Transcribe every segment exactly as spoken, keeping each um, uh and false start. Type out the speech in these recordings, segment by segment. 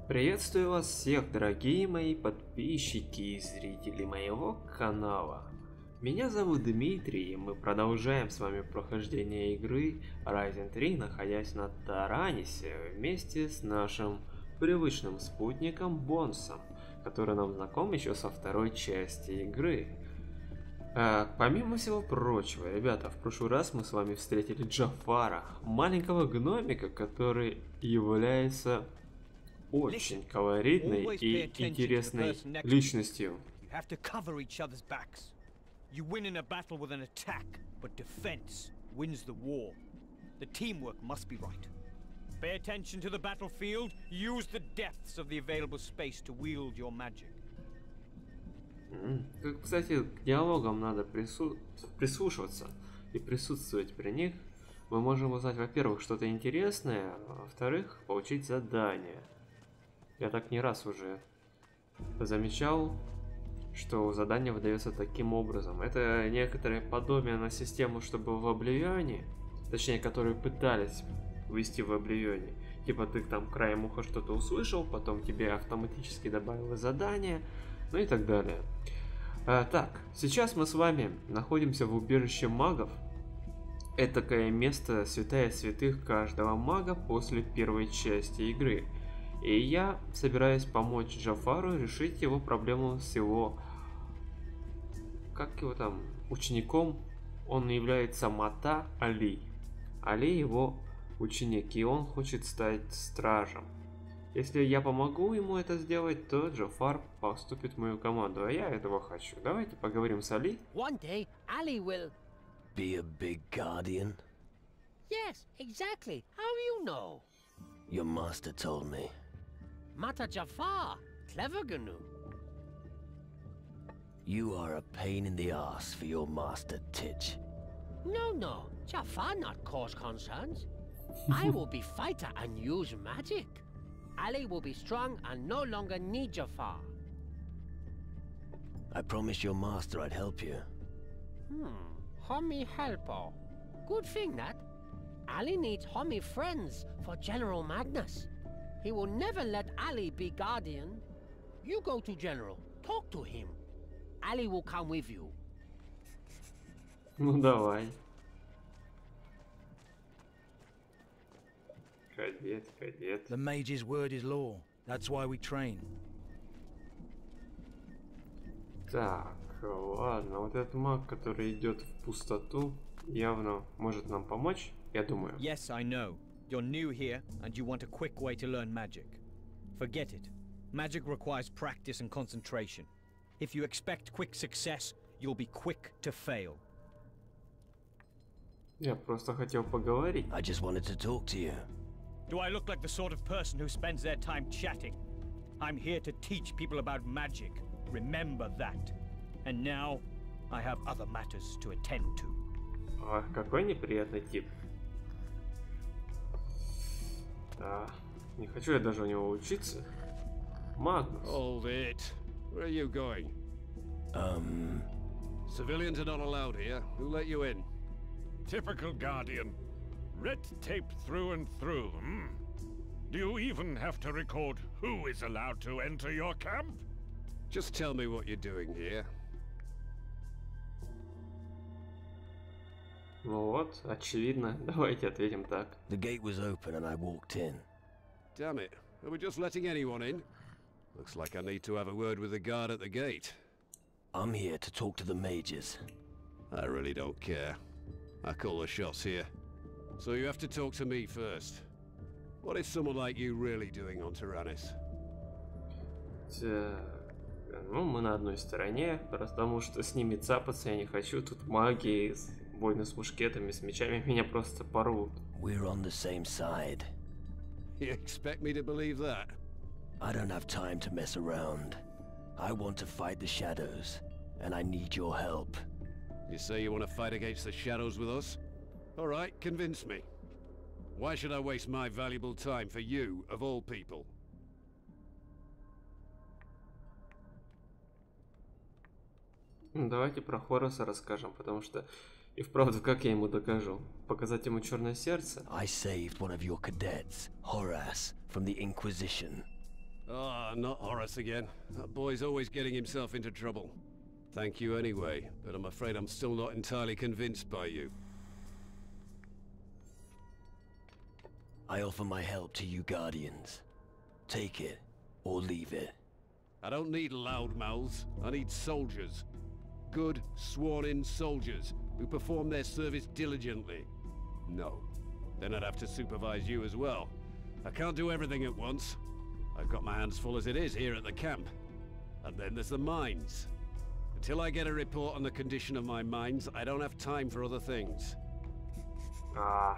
Приветствую вас всех, дорогие мои подписчики и зрители моего канала. Меня зовут Дмитрий, и мы продолжаем с вами прохождение игры Ryzen три, находясь на Таранисе, вместе с нашим привычным спутником Бонсом, который нам знаком еще со второй части игры. А, помимо всего прочего, ребята, в прошлый раз мы с вами встретили Джафара, маленького гномика, который является очень колоритной и интересной личностью. You win in a battle with an attack, but defense wins the war. The teamwork must be right. Pay attention to the battlefield, use the depths of the available space to wield your magic. Mm. Кстати, к диалогам надо прису... прислушиваться и присутствовать при них. Мы можем узнать, во-первых, что-то интересное, а во-вторых, получить задание. Я так не раз уже замечал, что задание выдается таким образом. Это некоторое подобие на систему, что было в Обливионе, точнее, которую пытались ввести в Обливионе. Типа ты там краем уха что-то услышал, потом тебе автоматически добавилось задание, ну и так далее. А, так, сейчас мы с вами находимся в убежище магов. Это такое место святая святых каждого мага после первой части игры. И я собираюсь помочь Джафару решить его проблему с его, как его там, учеником. Он является Мата Али. Али его ученик, и он хочет стать стражем. Если я помогу ему это сделать, то Джафар поступит в мою команду, а я этого хочу. Давайте поговорим с Али. One day, Ali will be a big guardian. Yes, exactly. How do you know? Your master told me. Mata Jafar, clever Gnu. You are a pain in the ass for your master, Titch. No, no, Jafar not cause concerns. I will be fighter and use magic. Ali will be strong and no longer need Jafar. I promised your master I'd help you. Hmm, homie helper. Good thing that. Ali needs homie friends for General Magnus. He will never let Ali be guardian. You go to General, talk to him. Ali will come with you. Ну давай. Кадет, кадет. The mage's word is law. That's why we train. Так, ладно, вот этот маг, который идет в пустоту, явно может нам помочь, я думаю. Yes, I know. You're new here, and you want a quick way to learn magic. Forget it. Magic requires practice and concentration. If you expect quick success, you'll be quick to fail. Я просто хотел поговорить. I just wanted to talk to you. Do I look like the sort of person who spends their time chatting? I'm here to teach people about magic. Remember that. And now, I have other matters to attend to. А, какой неприятный тип. Да, не хочу я даже у него учиться. Магнус. Hold it. Where are you going? Um... Civilians are not allowed here. Who let you in? Typical Guardian. Red tape through and through, hmm? Do you even have to record who is allowed to enter your camp? Just tell me what you're doing here. Ну вот, очевидно. Давайте ответим так. The gate was open and I walked in. Damn it. Are we just letting anyone in? Looks like I need to have a word with the guard at the gate. I'm here to talk to the mages. I really don't care. I call the shots here. So you have to talk to me first. What is someone like you really doing on Taranis? Так, ну мы на одной стороне, потому что с ними цапаться я не хочу. Тут маги, войны с мушкетами, с мечами меня просто порвут. We're on the same side. You expect me to believe that? I don't have time to mess around. I want to fight the shadows, and I need your help. You say you want to fight against the shadows with us? All right, convince me. Why should I waste my valuable time for you, of all people? Давайте про Хороса расскажем, потому что и вправду, как я ему докажу? Показать ему черное сердце? I saved one of your cadets, Horace, from the Inquisition. Ah, not Horace again. That boy's always getting himself into trouble. Thank you anyway, but I'm afraid I'm still not entirely convinced by you. I offer my help to you Guardians. Take it, or leave it. I don't need loudmouths. I need soldiers. Good, sworn-in soldiers who perform their service diligently. No. Then I'd have to supervise you as well. I can't do everything at once. I've got my hands full as it is here at the camp. And then there's the mines. Until I get a report on the condition of my mines, I don't have time for other things. А.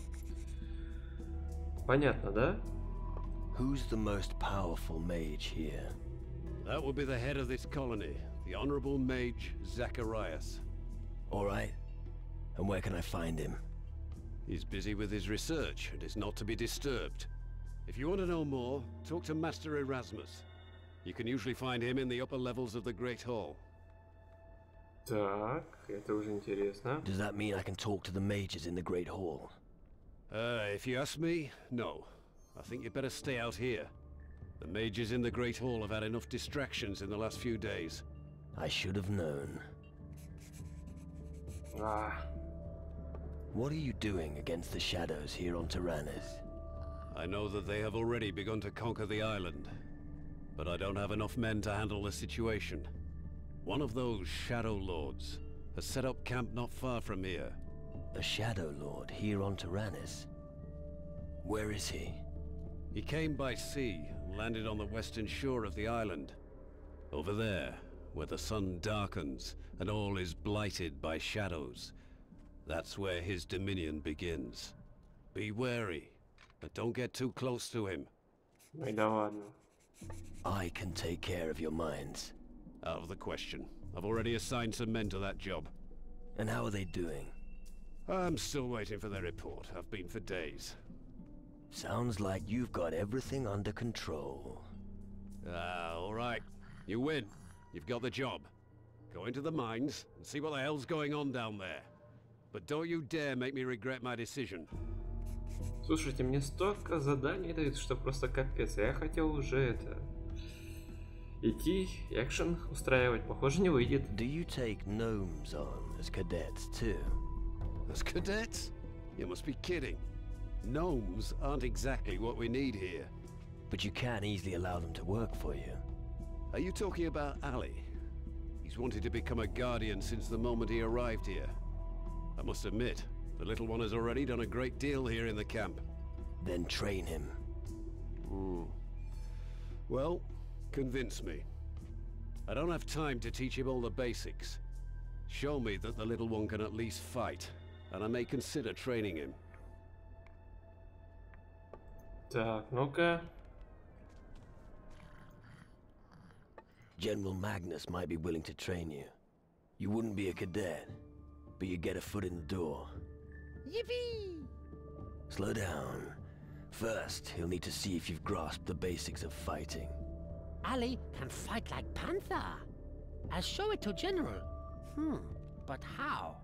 Понятно, да? Who's the most powerful mage here? That would be the head of this colony, the Honorable Mage Zacharias. All right. And where can I find him? He's busy with his research and is not to be disturbed. If you want to know more, talk to Master Erasmus. You can usually find him in the upper levels of the Great Hall. Так, это уже интересно. Does that mean I can talk to the mages in the Great Hall? Uh, if you ask me, no. I think you'd better stay out here. The mages in the Great Hall have had enough distractions in the last few days. I should have known. А. What are you doing against the shadows here on Tyrannus? I know that they have already begun to conquer the island, but I don't have enough men to handle the situation. One of those Shadow Lords has set up camp not far from here. A Shadow Lord here on Tyrannus? Where is he? He came by sea and landed on the western shore of the island. Over there, where the sun darkens and all is blighted by shadows. That's where his dominion begins. Be wary, but don't get too close to him. Ой, да ладно. I can take care of your mines. Out of the question. I've already assigned some men to that job. And how are they doing? I'm still waiting for their report. I've been for days. Sounds like you've got everything under control. Ah, all right. You win. You've got the job. Go into the mines and see what the hell's going on down there. But don't you dare make me regret my decision. Слушайте, мне столько заданий дают, что просто капец. Я хотел уже это... идти, экшен устраивать. Похоже, не выйдет. Do you take gnomes on as cadets too? As cadets? You must be kidding. Gnomes aren't exactly what we need here. But you can easily allow them to work for you. Are you talking about Ali? He's wanted to become a guardian since the moment he arrived here. I must admit, the little one has already done a great deal here in the camp. Then train him. Hmm. Well, convince me. I don't have time to teach him all the basics. Show me that the little one can at least fight, and I may consider training him. Так, ну-ка. General Magnus might be willing to train you. You wouldn't be a cadet, but you'd get a foot in the door. Yippee! Slow down. First, he'll need to see if you've grasped the basics of fighting. Ali can fight like Panther. I'll show it to General. Hmm, but how?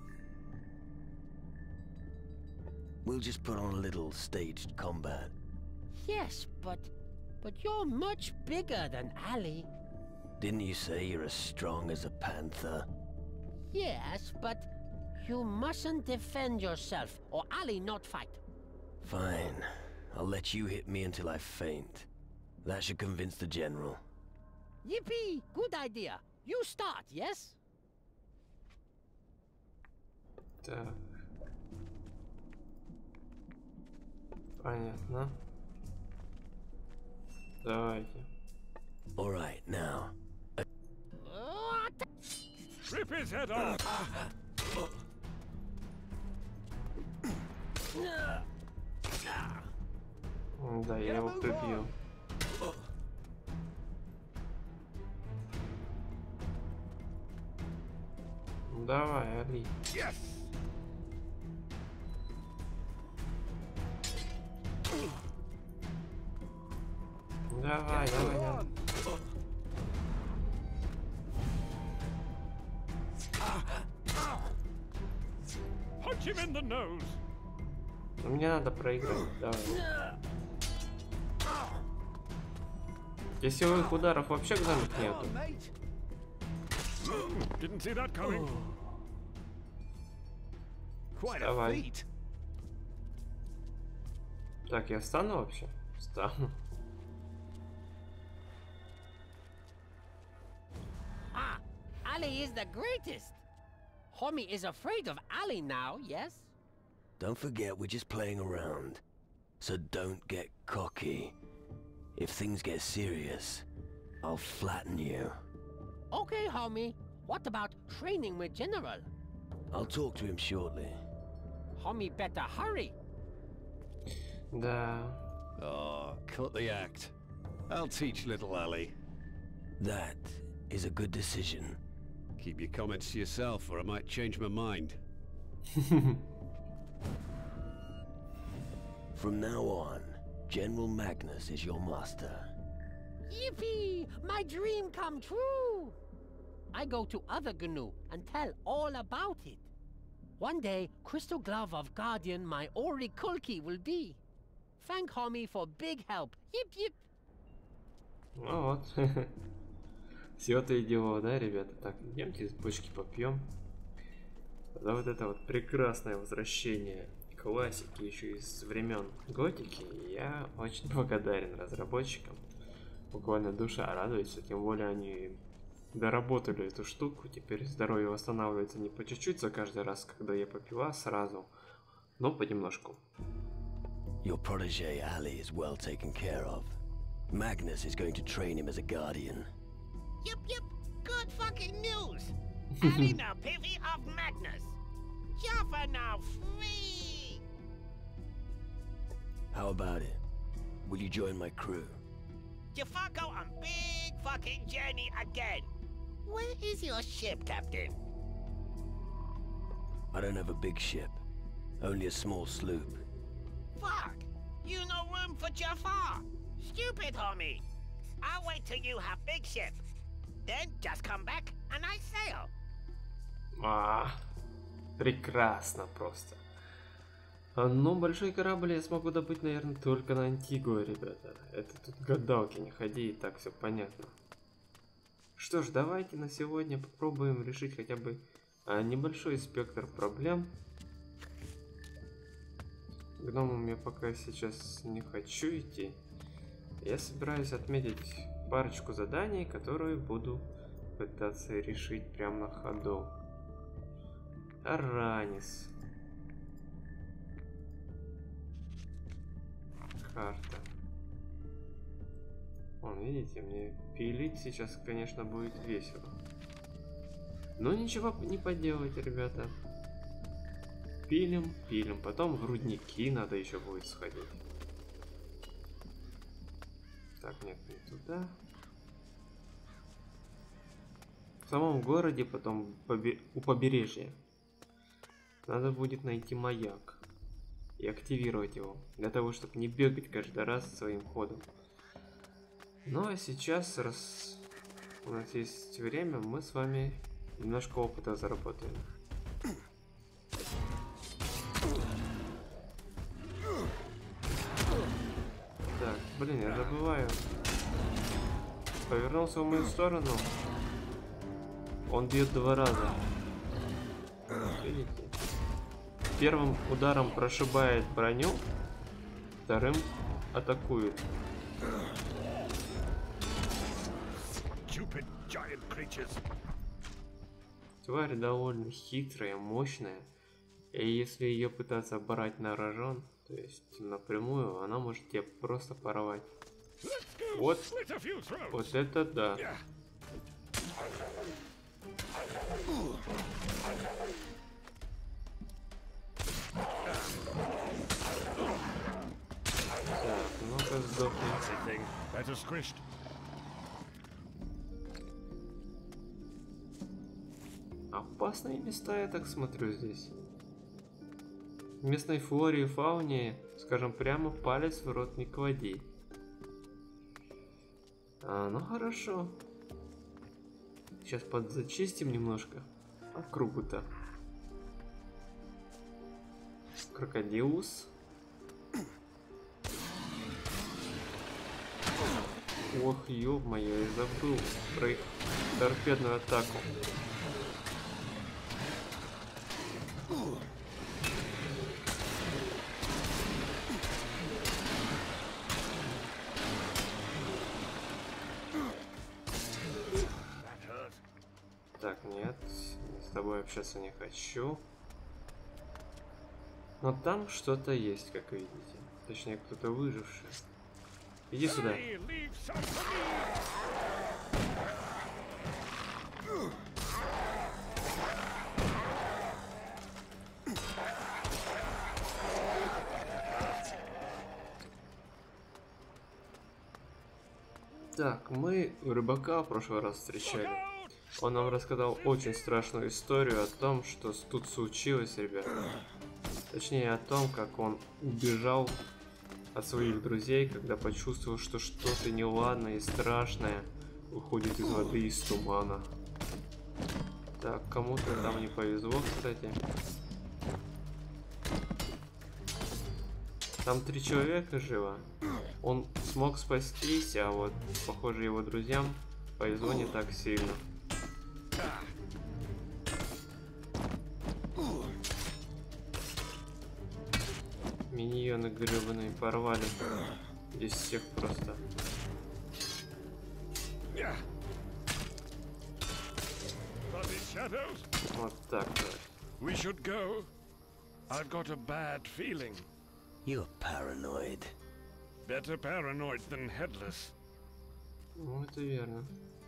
We'll just put on a little staged combat. Yes, but... but you're much bigger than Ali. Didn't you say you're as strong as a panther? Yes, but you mustn't defend yourself, or Ali not fight. Fine. I'll let you hit me until I faint. That should convince the general. Yippee! Good idea. You start, yes? Так. Понятно. Давайте. All right, now. Rip his head off! Да, я его прибью. Ну, давай, Али. Yes! Давай, давай, давай. Punch him in the nose! Ну, мне надо проиграть, давай. Здесь силовых ударов вообще гномик нету. Didn't see that coming. Quite a Давай. feat. Так, я встану вообще? Встану. Ah, Ali is the greatest. Homie is afraid of Ali now, yes? Don't forget we're just playing around. So don't get cocky. If things get serious, I'll flatten you. Okay, homie. What about training with General? I'll talk to him shortly. Homie better hurry. Да. Oh, cut the act. I'll teach little Ali. That is a good decision. Keep your comments to yourself, or I might change my mind. From now on, General Magnus is your master. Yippee! My dream come true! I go to other G N U and tell all about it. One day, Crystal Glove of Guardian my Ori Kulki will be. Thank homie for big help. Yip yip. Ну вот. Всего-то и дело, да, ребята? Так, идемте из бочки попьем. За вот это вот прекрасное возвращение классики еще из времен готики, я очень благодарен разработчикам. Буквально душа радуется, тем более они доработали эту штуку. Теперь здоровье восстанавливается не по чуть-чуть за каждый раз, когда я попью, а сразу, но понемножку. Your protege Ali is well taken care of. Magnus is going to train him as a guardian. Yep, yep. Good fucking news. Ali now Pivy of Magnus. Jaffa now free. How about it? Will you join my crew? Jaffa go on big fucking journey again. Where is your ship, Captain? I don't have a big ship. Only a small sloop. Fuck. You no room for Jaffa. Stupid, homie. I'll wait till you have big ship. Then just come back and I sail. А, прекрасно просто. Но большой корабль я смогу добыть, наверное, только на Антигуа, ребята. Это тут гадалки не ходи, и так все понятно. Что ж, давайте на сегодня попробуем решить хотя бы а, небольшой спектр проблем. Гномом я пока сейчас не хочу идти. Я собираюсь отметить парочку заданий, которые буду пытаться решить прямо на ходу. Аранис. Карта. Вон, видите, мне пилить сейчас, конечно, будет весело. Но ничего не поделать, ребята. Пилим, пилим. Потом в рудники надо еще будет сходить. Так, нет, не туда. В самом городе, потом побе... у побережья. Надо будет найти маяк. И активировать его. Для того, чтобы не бегать каждый раз своим ходом. Ну а сейчас, раз у нас есть время, мы с вами немножко опыта заработаем. Так, блин, я забываю. Повернулся в мою сторону. Он бьет два раза. Видите? Первым ударом прошибает броню, вторым атакует. Тварь довольно хитрая, мощная. И если ее пытаться брать на рожон, то есть напрямую, она может тебя просто порвать. Вот, вот это да. Так, ну-ка сдохни. Опасные места, я так смотрю, здесь. В местной флоре и фауне, скажем, прямо палец в рот не клади. А, ну хорошо. Сейчас подзачистим немножко округу-то. Крокодилус. Ох, ёб-моё, я забыл про их торпедную атаку. Так, нет, с тобой общаться не хочу. Но там что-то есть, как видите. Точнее, кто-то выживший. Иди сюда. Так, мы рыбака в прошлый раз встречали. Он нам рассказал очень страшную историю о том, что тут случилось, ребята. Точнее, о том, как он убежал от своих друзей, когда почувствовал, что что-то неладное и страшное уходит из воды, из тумана. Так, кому-то там не повезло, кстати. Там три человека живо. Он смог спастись, а вот, похоже, его друзьям повезло не так сильно. Миньоны гребаные порвали. Здесь всех просто. Вот так вот. We should go. I've got a bad feeling. You're paranoid. Better paranoid than headless. Ну, это верно.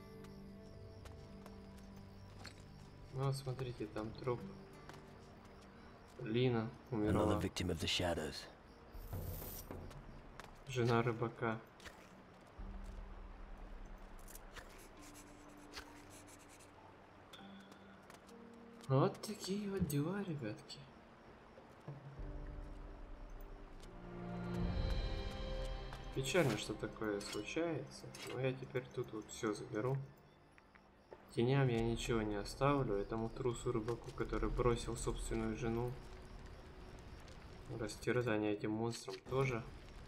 Ну, вот смотрите, там труп. Лина умерла. Another victim of the shadows. Жена рыбака. Вот такие вот дела, ребятки. Печально, что такое случается, но я теперь тут вот все заберу. Теням я ничего не оставлю, этому трусу рыбаку, который бросил собственную жену. Растерзание этим монстром тоже.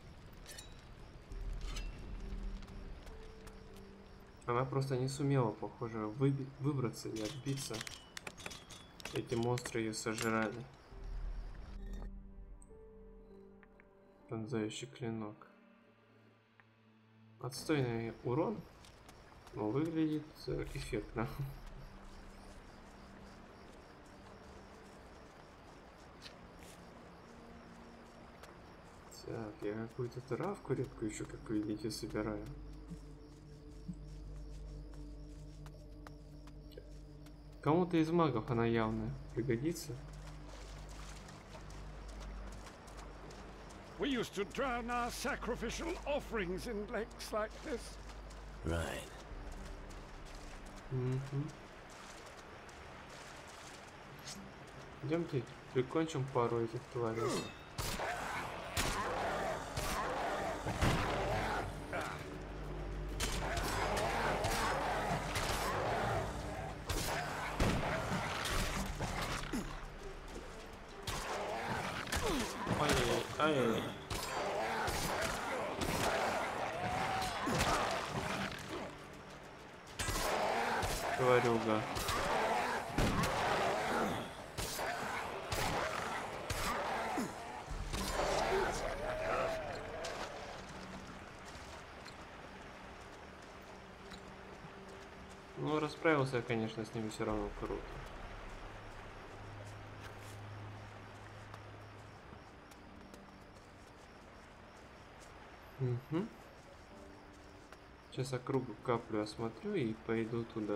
Она просто не сумела, похоже, выби- выбраться и отбиться. Эти монстры ее сожрали. Пронзающий клинок. Отстойный урон, но выглядит эффектно. Так, я какую-то травку редкую еще, как вы видите, собираю. Кому-то из магов она явно пригодится. We used to drown our sacrificial offerings in lakes like this. Right. Угу. Идемте прикончим пару этих тварей. Ай-яй-яй. Тварюга. Ну, расправился я, конечно, с ними все равно круто. Угу. Сейчас округу каплю осмотрю и пойду туда.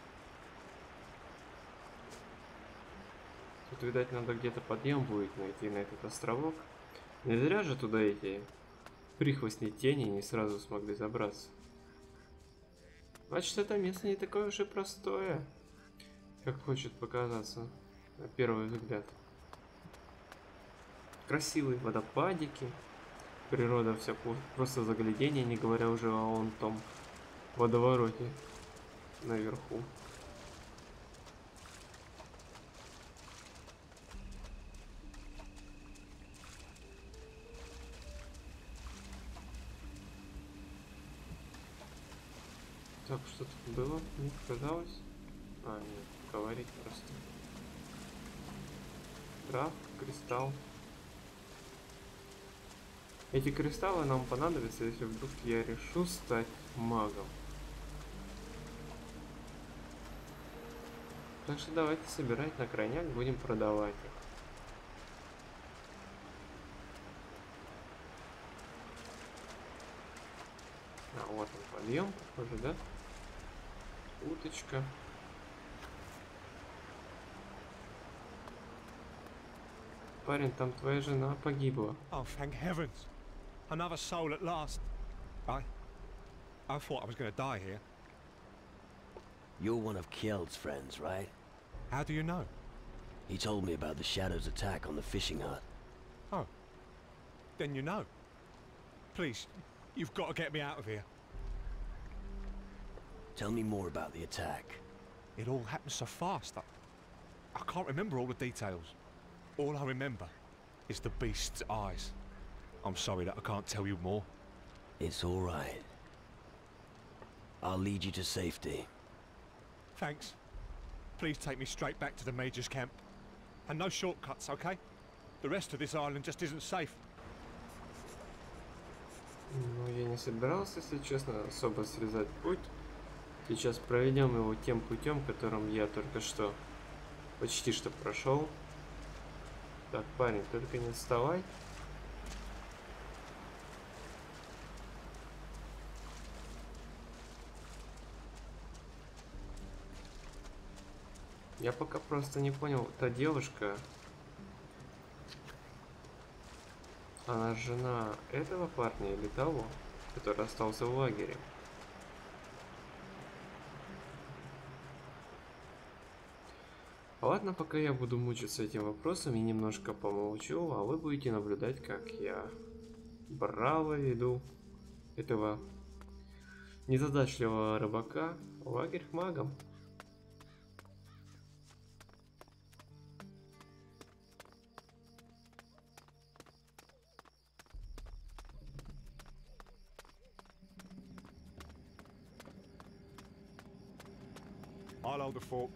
Тут, видать, надо где-то подъем будет найти на этот островок. Не зря же туда эти прихвостни тени не сразу смогли забраться. Значит, это место не такое уж и простое, как хочет показаться на первый взгляд. Красивые водопадики. Природа вся просто заглядение, не говоря уже о вон том водовороте наверху. Так, что тут было? Не показалось? А, нет, говорить просто. Травка, кристалл. Эти кристаллы нам понадобятся, если вдруг я решу стать магом. Так что давайте собирать на крайняк, будем продавать их. А, вот он подъем, похоже, да? Уточка. Парень, там твоя жена погибла. Oh, thank heavens. Another soul at last. I... I thought I was going to die here. You're one of Kjeld's friends, right? How do you know? He told me about the Shadow's attack on the fishing hut. Oh. Then you know. Please, you've got to get me out of here. Tell me more about the attack. It all happened so fast. I, I can't remember all the details. All I remember is the beast's eyes. I'm sorry that I can't tell you more. It's all right. I'll lead you to safety. Thanks. Please take me straight back to the Major's camp. And no shortcuts, okay? The rest of this island just isn't safe. Ну, я не собирался, если честно, особо срезать путь. Сейчас проведем его тем путем, которым я только что почти что прошел. Так, парень, только не отставай. Я пока просто не понял, та девушка, она жена этого парня или того, который остался в лагере? Ладно, пока я буду мучиться этим вопросом и немножко помолчу, а вы будете наблюдать, как я браво веду этого незадачливого рыбака в лагерь к магам. I'll hold the fort.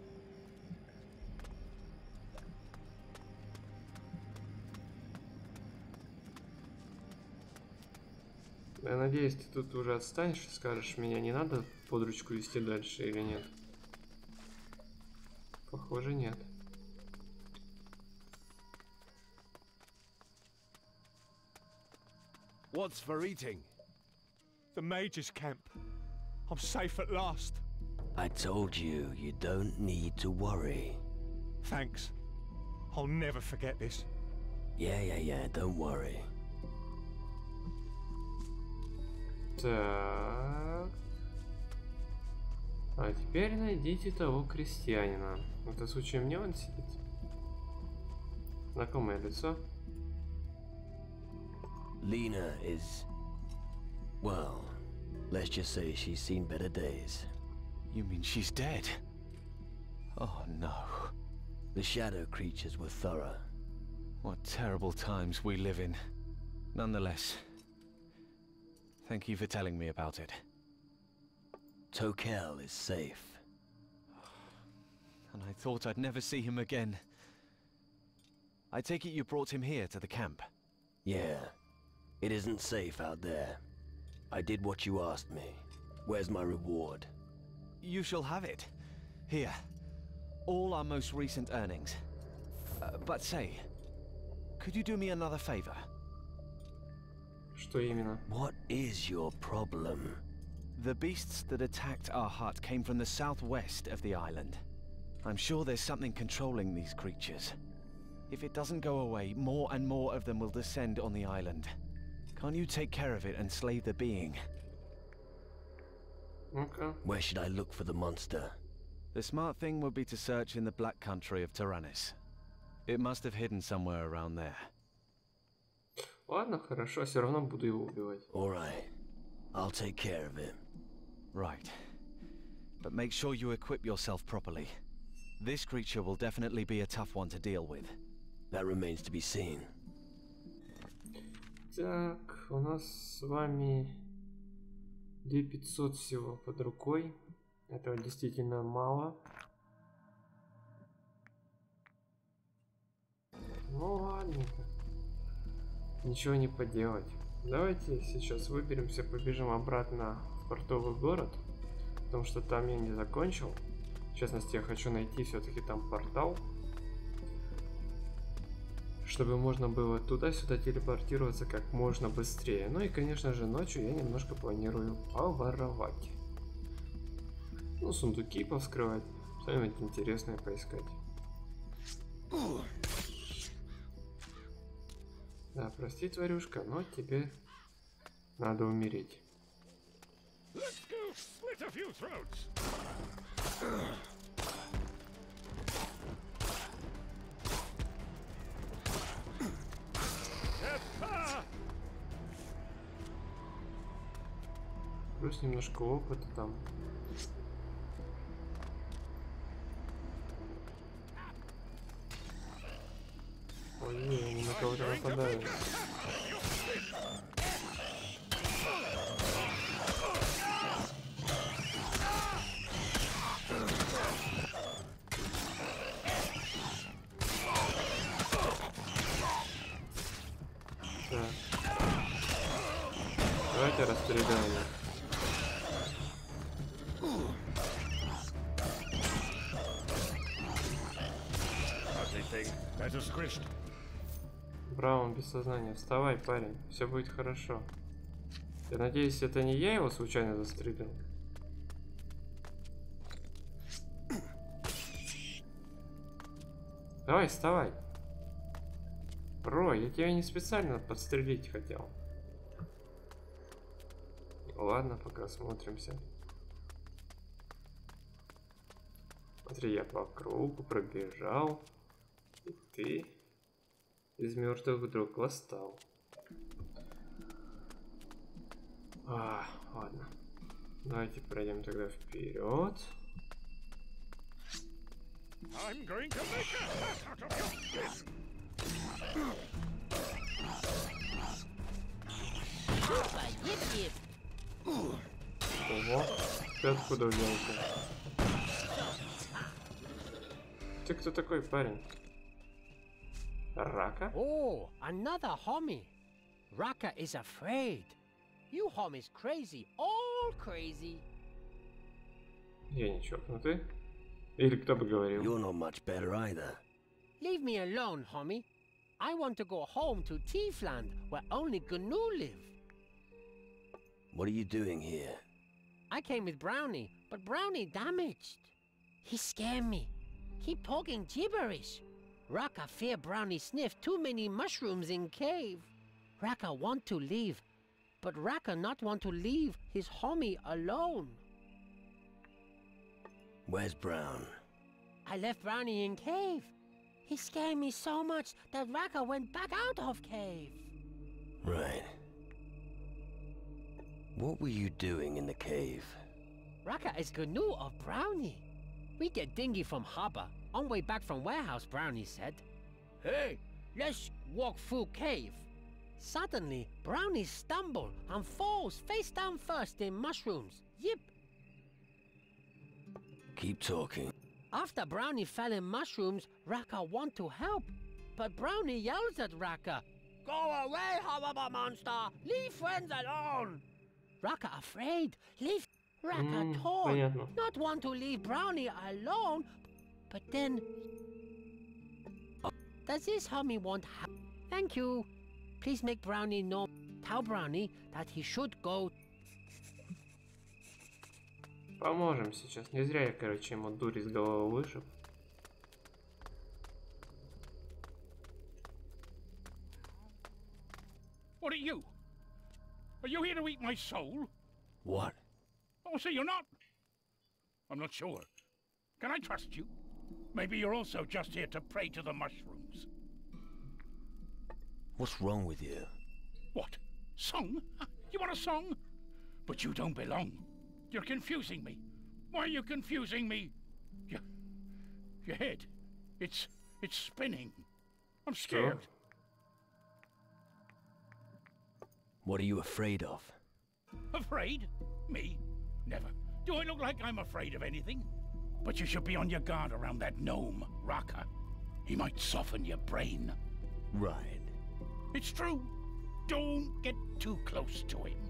Я надеюсь, ты тут уже отстанешь и скажешь, меня не надо под ручку вести дальше или нет? Похоже, нет. What's for eating? The Major's camp. I'm safe at last. I told you, you don't need to worry. Thanks. I'll never forget this. Yeah, yeah, yeah, don't worry. Так. А теперь найдите того крестьянина. Это случаем не он сидит? Знакомое лицо. Lena is... well, let's just say she's seen better days. You mean she's dead? Oh no. The shadow creatures were thorough. What terrible times we live in. Nonetheless, thank you for telling me about it. Tokel is safe. And I thought I'd never see him again. I take it you brought him here to the camp? Yeah. It isn't safe out there. I did what you asked me. Where's my reward? You shall have it. Here. All our most recent earnings. Uh, but say, could you do me another favor? Что именно? What is your problem? The beasts that attacked our hut came from the southwest of the island. I'm sure there's something controlling these creatures. If it doesn't go away, more and more of them will descend on the island. Can't you take care of it and slay the being? Okay. Where should I look for the monster? The smart thing would be to search in the black country of Tyrannus. It must have hidden somewhere around there. Ладно, хорошо, все равно буду его убивать. Alright. I'll take care of it. Right. But make sure you equip yourself properly. This creature will definitely be a tough one to deal with. That remains to be seen. Так, у нас с вами две тысячи пятьсот всего под рукой. Этого действительно мало. Ну ладно. Ничего не поделать. Давайте сейчас выберемся, побежим обратно в портовый город. Потому что там я не закончил. В частности, я хочу найти все-таки там портал. Чтобы можно было туда-сюда телепортироваться как можно быстрее. Ну и, конечно же, ночью я немножко планирую поворовать. Ну, сундуки повскрывать. Что-нибудь интересное поискать. Да, прости, тварюшка, но тебе надо умереть. Плюс немножко опыта там. Ой, не, они на кого-то нападают. Так. Давайте расстреляем. Браун без сознания. Вставай, парень. Все будет хорошо. Я надеюсь, это не я его случайно застрелил. Давай, вставай. Бро, я тебя не специально подстрелить хотел. Ладно, пока смотримся. Смотри, я по кругу пробежал. И ты из мертвых вдруг восстал. А, ладно. Давайте пройдем тогда вперед. Ого, ты откуда взялся? Ты кто такой, парень? Рака? Oh, another homie. Raka is afraid. You homies crazy, all crazy. Я не чокнутый. Или кто бы говорил? You're not much better either. Leave me alone, homie. I want to go home to Tiefland, where only Gnu live. What are you doing here? I came with Brownie, but Brownie damaged. He scared me. Keep talking gibberish. Raka fear Brownie sniffed too many mushrooms in cave. Raka want to leave, but Raka not want to leave his homie alone. Where's Brown? I left Brownie in cave. He scared me so much that Raka went back out of cave. Right. What were you doing in the cave? Raka is Gnu of Brownie. We get dinghy from harbor. On way back from warehouse, Brownie said. Hey, let's walk through cave. Suddenly, Brownie stumble and falls face down first in mushrooms. Yip. Keep talking. After Brownie fell in mushrooms, Raka want to help. But Brownie yells at Raka. Go away, horrible monster! Leave friends alone! Raka afraid. Leave Raka Mm, torn. понятно. Not want to leave Brownie alone. But then... Does this homie want help? Thank you. Please make Brownie know. Tell Brownie that he should go. Поможем сейчас. Не зря я, короче, ему дурь из головы вышиб. What are you? Are you here to eat my soul? What? Oh, so you're not? I'm not sure. Can I trust you? Maybe you're also just here to pray to the mushrooms. What's wrong with you? What? Song? You want a song? But you don't belong. You're confusing me. Why are you confusing me? Your, your head. It's... it's spinning. I'm scared. Что? What are you afraid of? Afraid? Me? Never. Do I look like I'm afraid of anything? But you should be on your guard around that gnome, Raka. He might soften your brain. Right. It's true. Don't get too close to him.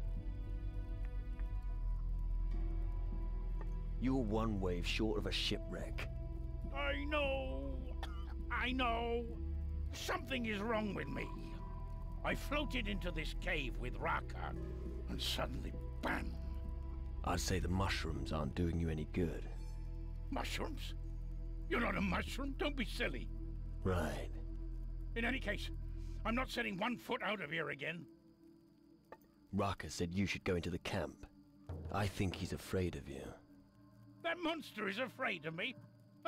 You're one wave short of a shipwreck. I know. I know. Something is wrong with me. I floated into this cave with Raka, and suddenly, bam! I'd say the mushrooms aren't doing you any good. Mushrooms? You're not a mushroom, don't be silly. Right. In any case, I'm not setting one foot out of here again. Raka said you should go into the camp. I think he's afraid of you. That monster is afraid of me.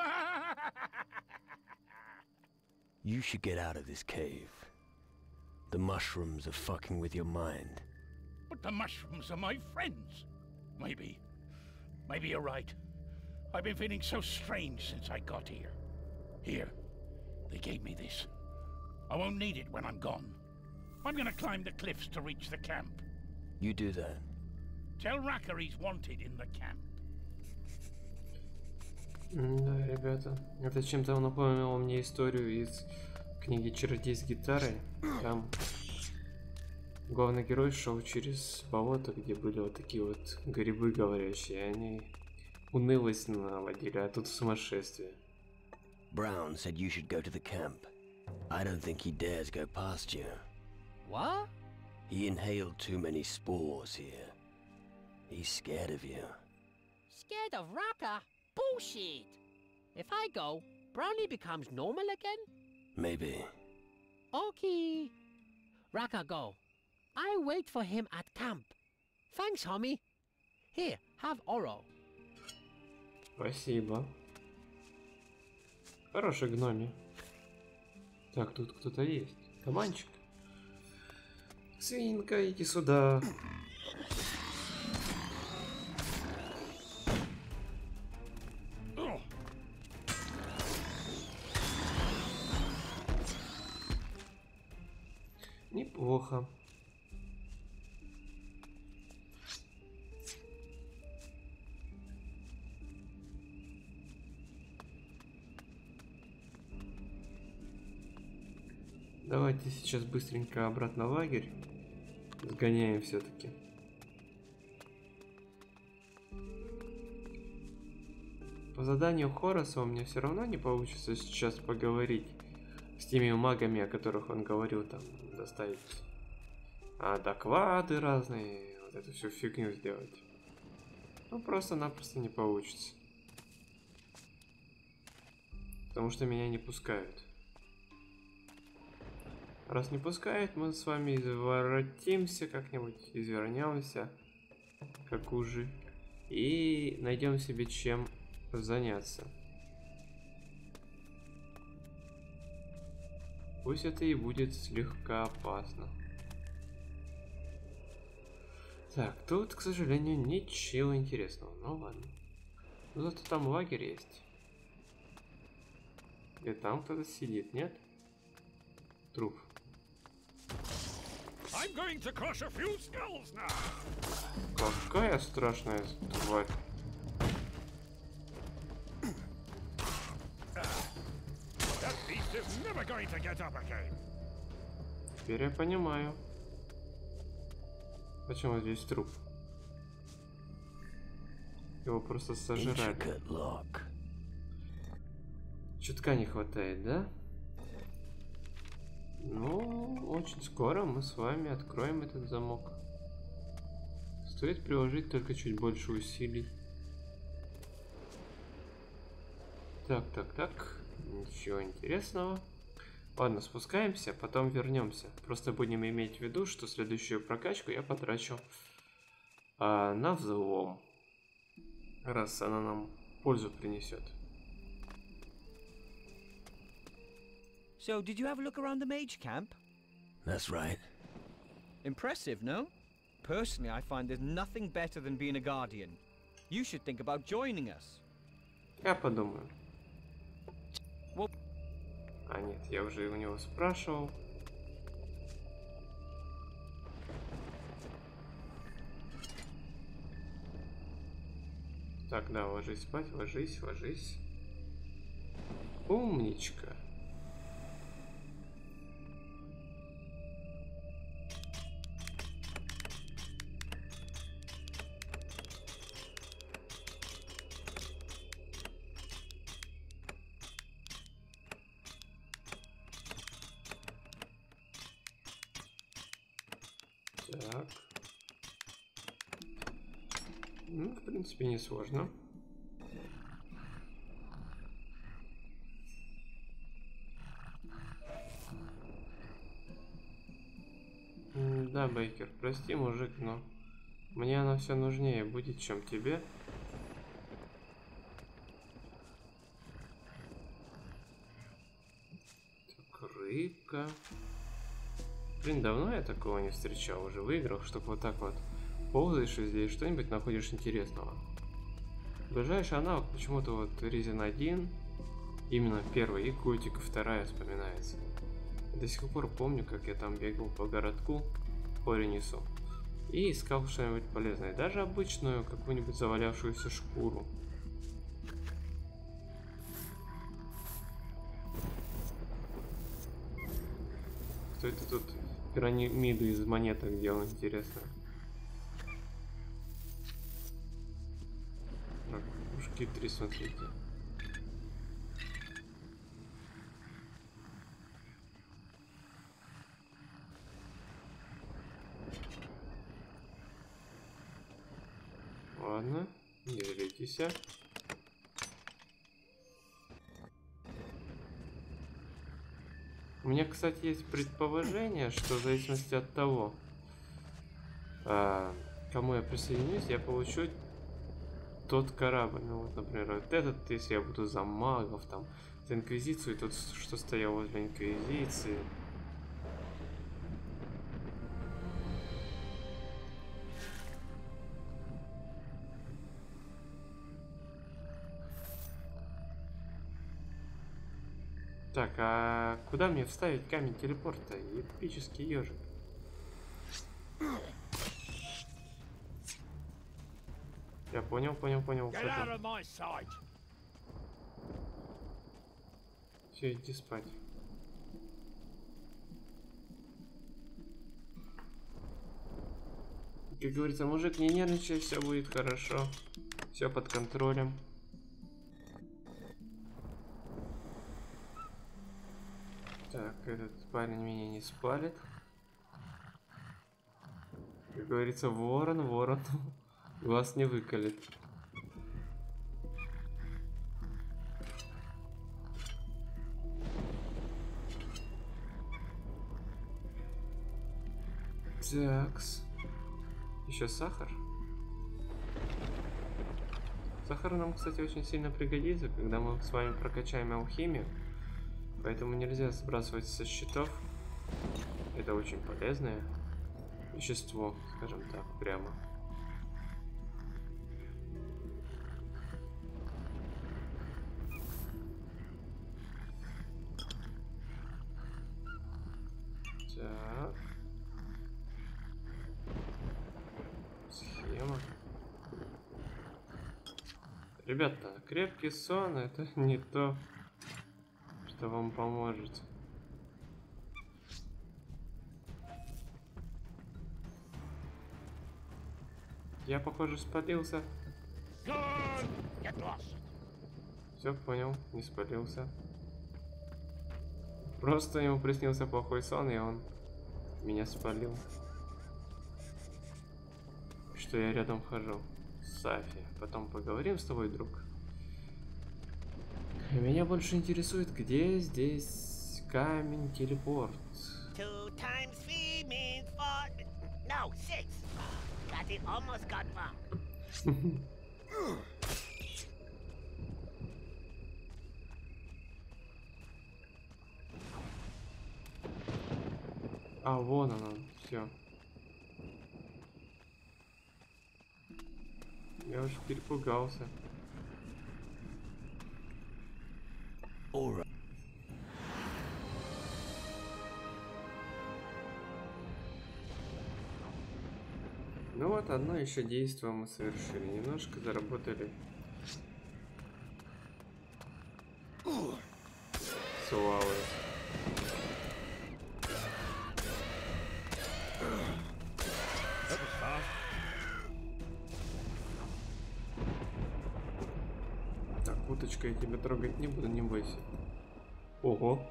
You should get out of this cave. The mushrooms are fucking with your mind. But the mushrooms are my friends. Maybe. Maybe you're right. I've been feeling so strange since I got here. Here. They gave me this. I won't need it when I'm gone. I'm gonna climb the cliffs to reach the camp. You do that. Tell Raka he's wanted in the camp. Да, ребята, это чем-то напомнило мне историю из книги «Чародей с гитарой». Там главный герой шел через болото, где были вот такие вот грибы говорящие, и они унылость наводили, а тут сумасшествие. Brown said you should go to the camp. I don't think he dares go past you. What? He inhaled too many spores here. He's scared of you. Scared of Raka? Bullshit! If I go, Brownie becomes normal again? Maybe. Okay. Raka, go. I wait for him at camp. Thanks, homie. Here, have Oro. Спасибо. Хороший гноми. Так, тут кто-то есть. Кабанчик. Свинка, иди сюда. Неплохо. Давайте сейчас быстренько обратно в лагерь. Сгоняем все-таки. По заданию Хораса у меня все равно не получится сейчас поговорить с теми магами, о которых он говорил, там, доставить а, доклады разные, вот эту всю фигню сделать. Ну, просто-напросто не получится. Потому что меня не пускают. Раз не пускают, мы с вами изворотимся как-нибудь, извернемся, как уже, и найдем себе чем заняться. Пусть это и будет слегка опасно. Так, тут, к сожалению, ничего интересного. Ну ладно. Ну зато там лагерь есть. И там кто-то сидит, нет? Труп. I'm going to crush a few skulls now. Какая страшная тварь. That beast is never going to get up again. Теперь я понимаю, почему здесь труп. Его просто сожрали. Чутка не хватает, да? Ну, очень скоро мы с вами откроем этот замок. Стоит приложить только чуть больше усилий. Так, так, так. Ничего интересного. Ладно, спускаемся, потом вернемся. Просто будем иметь в виду, что следующую прокачку я потрачу а, на взлом. Раз она нам пользу принесет. So, did you have a look around the mage camp? That's right. Impressive, no? Personally, I find there's nothing better than being a guardian. You should think about joining us. Я подумаю. Well... А нет, я уже у него спрашивал. Так, да, ложись спать, ложись, ложись. Умничка. Так. Ну, в принципе, не сложно. Да, Бейкер, прости, мужик, но мне оно все нужнее будет, чем тебе. Так, рыбка. Блин, давно я такого не встречал уже в играх, чтобы вот так вот ползаешь и здесь что-нибудь находишь интересного. Ближайший аналог почему-то вот Resident один, именно первый, и Котик вторая вспоминается. До сих пор помню, как я там бегал по городку, по Ренису, и искал что-нибудь полезное, даже обычную какую-нибудь завалявшуюся шкуру. Кто это тут пирамиду из монеток делал, интересно? Так, ушки три, смотрите. Ладно, не злитесь. У меня, кстати, есть предположение, что в зависимости от того, а, кому я присоединюсь, я получу тот корабль. Ну вот, например, вот этот, если я буду за магов, там, за Инквизицию, и тот, что стоял возле Инквизиции. Так, а куда мне вставить камень телепорта? Эпический ежик. Я понял, понял, понял. Все, иди спать. Как говорится, мужик, не нервничай, все будет хорошо. Все под контролем. Так, этот парень меня не спалит. Как говорится, ворон, ворон глаз не выколет. Такс. Еще сахар. Сахар нам, кстати, очень сильно пригодится, когда мы с вами прокачаем алхимию. Поэтому нельзя сбрасывать со счетов. Это очень полезное вещество, скажем так, прямо. Так. Схема. Ребята, крепкий сон — это не то, что вам поможет. Я, похоже, спалился. Все понял, не спалился. Просто ему приснился плохой сон, и он меня спалил. Что я рядом хожу. Сафи, потом поговорим с тобой, друг. Меня больше интересует, где здесь камень телепорт. Two times three means four. No, six. Got it, almost got wrong. А, вон она, все. Я уже перепугался. Alright. Ну вот, одно еще действие мы совершили. Немножко заработали с лавой. Так, уточка, я тебя трогать не буду, не бойся. Ого.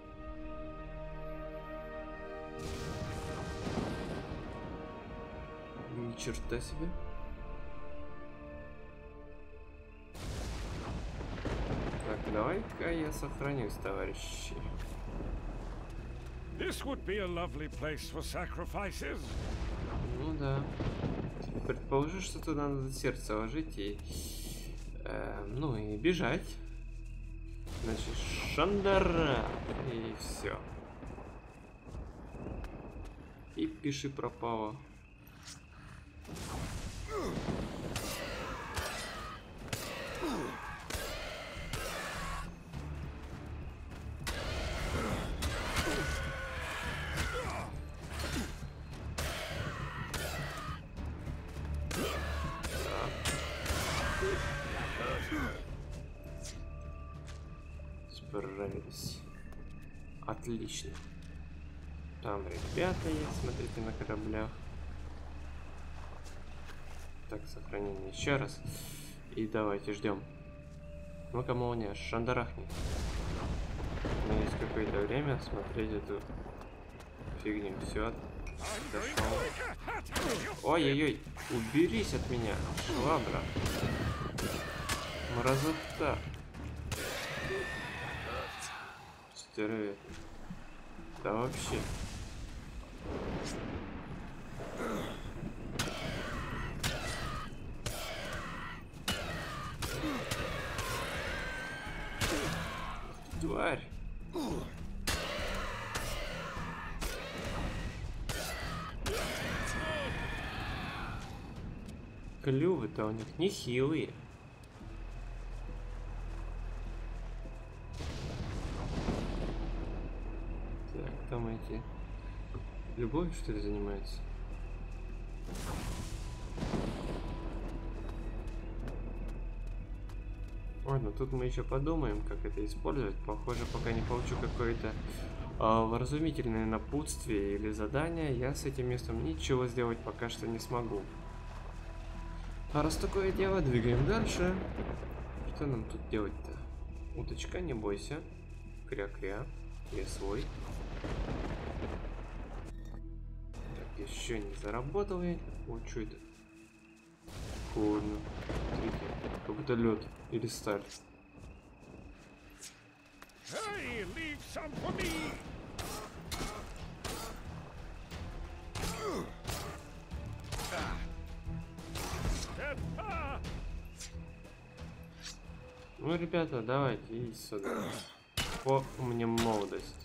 Ни черта себе. Так, давай-ка я сохранюсь, товарищи. This would be a lovely place for sacrifices. Ну да. Предположи, что туда надо сердце ложить и... Э, ну и бежать. Значит, Шандара. И все. И пиши пропало. Справились. Отлично. Там ребята есть, смотрите, на кораблях. Так, сохранение еще раз. И давайте ждем. Ну-ка, молния, шандарахни. У меня есть какое-то время смотреть эту фигню. Все. Ой-ой-ой, уберись от меня, швабра. Мразота. Стервет. Да вообще. Тварь. Клювы-то у них нехилые. Так, там эти... Любовь, что ли, занимается? Ладно, тут мы еще подумаем, как это использовать. Похоже, пока не получу какое-то э, вразумительное напутствие или задание, я с этим местом ничего сделать пока что не смогу. А раз такое дело, двигаем дальше. Что нам тут делать-то? Уточка, не бойся. Кря-кря. Я свой. Так, еще не заработал я. О, что это? Холодно. Смотрите, как будто лед или сталь. Hey, leave some for me. Ну, ребята, давайте, идите сюда. О, у меня молодость.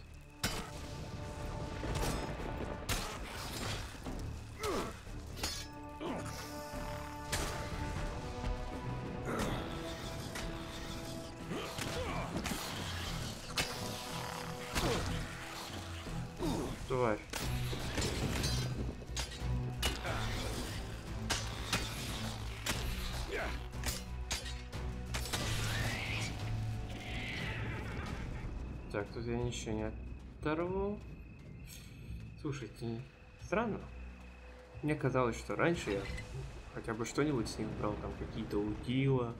Тварь. Так, тут я ничего не оторву. Слушайте, странно. Мне казалось, что раньше я хотя бы что-нибудь с них брал, там какие-то удила.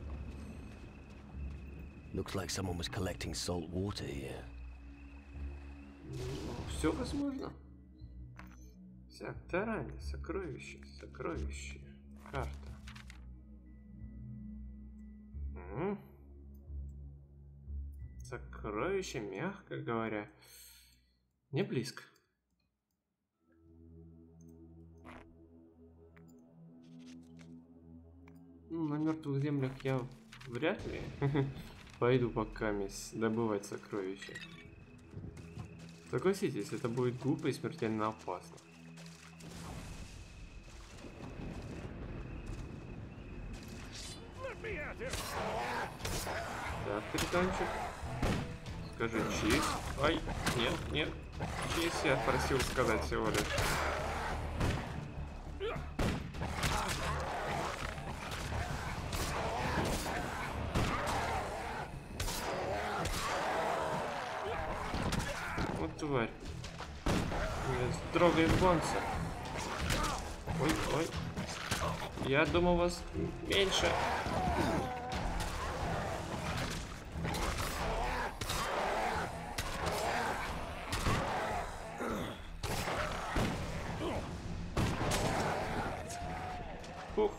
Looks like someone was collecting salt water here. Ну, все возможно. Сакторани, сокровище, сокровище, карта. М-м. Сокровище, мягко говоря, не близко. Ну, на мертвых землях я вряд ли пойду пока добывать сокровища. Согласитесь, это будет глупо и смертельно опасно. Так, капитанчик. Скажи чиз. Ай, нет, нет. Чиз я просил сказать всего лишь. тварь. Строго японцы. Ой, ой. Я думал, вас меньше. Фух.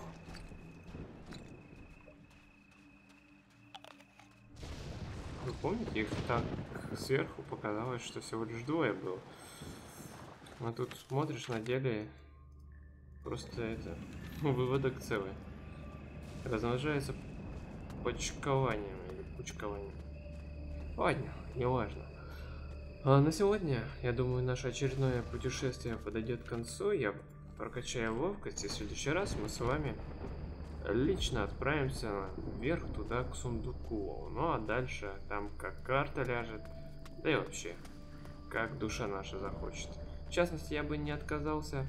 Вы помните, их так сверху показалось, что всего лишь двое было. А тут смотришь на деле, просто это, выводок целый. Размножается почкованием или пучкованием. Ладно, неважно. А на сегодня, я думаю, наше очередное путешествие подойдет к концу. Я прокачаю ловкость, и в следующий раз мы с вами лично отправимся вверх туда, к сундуку. Ну а дальше, там как карта ляжет, да и вообще, как душа наша захочет. В частности, я бы не отказался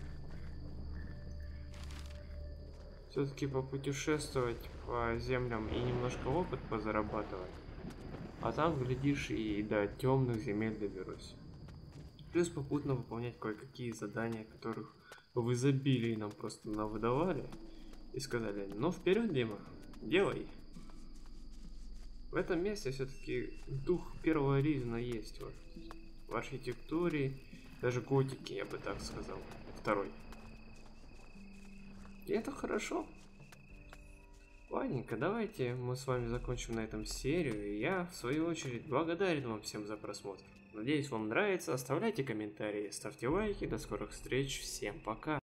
все-таки попутешествовать по землям и немножко опыт позарабатывать. А там, глядишь, и до темных земель доберусь. Плюс попутно выполнять кое-какие задания, которых в изобилии нам просто навыдавали. И сказали, ну вперед, Дима, делай. В этом месте все-таки дух первого Ризена есть. Вот. В архитектуре, даже готики, я бы так сказал. Второй. И это хорошо. Ладненько, давайте мы с вами закончим на этом серию. И я, в свою очередь, благодарен вам всем за просмотр. Надеюсь, вам нравится. Оставляйте комментарии, ставьте лайки. До скорых встреч. Всем пока.